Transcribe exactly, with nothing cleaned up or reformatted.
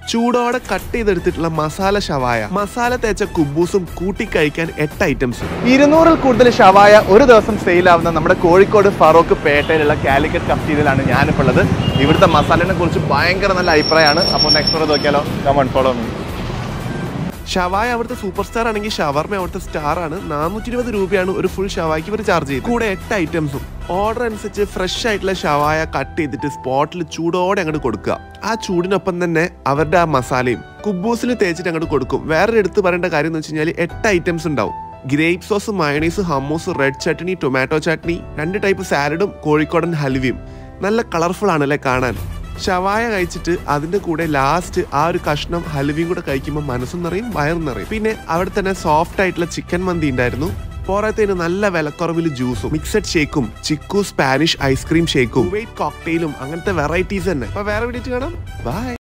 ചൂടോടെ കട്ട് ചെയ്തെടുത്തിട്ടുള്ള മസാല ഷവായ, മസാല തേച്ച കുബൂസും കൂട്ടി കഴിക്കാൻ എട്ട് ഐറ്റംസും. ഇരുന്നൂറിൽ കൂടുതൽ ഷവായ ഒരു ദിവസം സെയിലാവുന്ന നമ്മുടെ കോഴിക്കോട് ഫറോക്ക് പേട്ടയിലുള്ള കാലിക്കറ്റ് കഫ്റ്റീരിയയിലാണ് ഞാനിപ്പോൾ ഉള്ളത്. ഇവിടുത്തെ മസാലയെ കുറിച്ച് ഭയങ്കര നല്ല അഭിപ്രായമാണ്. അപ്പോൾ ഒന്ന് എക്സ്പ്ലോർ ചെയ്ത് നോക്കിയാലോ? Come on, follow me. ഷവായ അവിടുത്തെ സൂപ്പർ സ്റ്റാർ ആണെങ്കിൽ ഷവർമ അവിടുത്തെ സ്റ്റാർ ആണ്. നാനൂറ്റി ഇരുപത് രൂപയാണ് ഒരു ഫുൾ ഷവായ്ക്ക് ഇവർ ചാർജ് ചെയ്ത്. കൂടെ എട്ട് ഐറ്റംസും. ഓർഡർ അനുസരിച്ച് ഫ്രഷ് ആയിട്ടുള്ള ഷവായ കട്ട് ചെയ്തിട്ട് സ്പോട്ടിൽ ചൂടോടെ അങ്ങോട്ട് കൊടുക്കുക. ആ ചൂടിനൊപ്പം തന്നെ അവരുടെ ആ മസാലയും കുബൂസിൽ തേച്ചിട്ട് അങ്ങോട്ട് കൊടുക്കും. വേറൊരു എടുത്ത് പറയേണ്ട കാര്യം എന്ന് വെച്ച് കഴിഞ്ഞാൽ എട്ട് ഐറ്റംസ് ഉണ്ടാവും. ഗ്രേപ്പ് സോസ്, മയോണൈസ്, ഹമ്മൂസ്, റെഡ് ചട്നി, ടൊമാറ്റോ ചട്നി, രണ്ട് ടൈപ്പ് സാലഡും കോഴിക്കോടൻ ഹൽവയും. നല്ല കളർഫുൾ ആണല്ലേ കാണാൻ. ഷവായ കഴിച്ചിട്ട് അതിന്റെ കൂടെ ലാസ്റ്റ് ആ ഒരു കഷ്ണം ഹൽവയും കൂടെ കഴിക്കുമ്പോൾ മനസ്സും നിറയും വയറും നിറയും. പിന്നെ അവിടെ തന്നെ സോഫ്റ്റ് ആയിട്ടുള്ള ചിക്കൻ മന്തി ഉണ്ടായിരുന്നു. പോരാത്തതിന് നല്ല വിലക്കുറവിൽ ജ്യൂസും മിക്സഡ് ഷേക്കും ചിക്കു സ്പാനിഷ് ഐസ്ക്രീം ഷേക്കും കോക്ടെയിലും അങ്ങനത്തെ വെറൈറ്റീസ് തന്നെ. അപ്പൊ വേറെ വീഡിയോ കാണാം. ബൈ.